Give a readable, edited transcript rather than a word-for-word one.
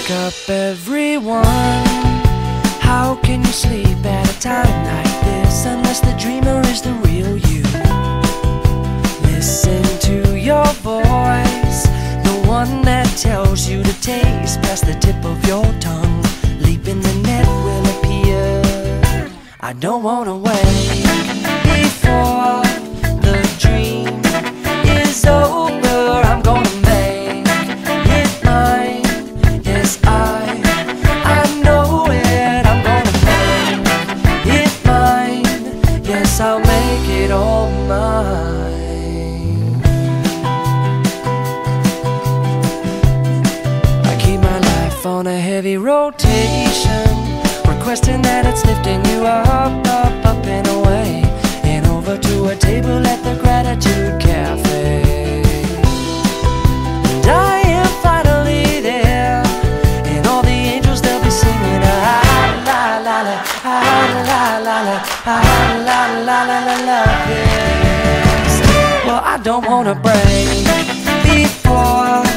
Wake up everyone. How can you sleep at a time like this unless the dreamer is the real you? Listen to your voice, the one that tells you to taste past the tip of your tongue. Leap in the net will appear. I don't wanna wait before the dream is over. I'm gonna make it mine. Yes, I know it. I'm gonna make it mine. Yes, I'll make it all mine. I keep my life on a heavy rotation, requesting that it's lifting you up, up, up and away, and over to a table at the Gratitude Cafe. And I am finally there, and all the angels, they'll be singing a la la la, a la la la, a la la la la la. Yes. Well, I don't wanna break before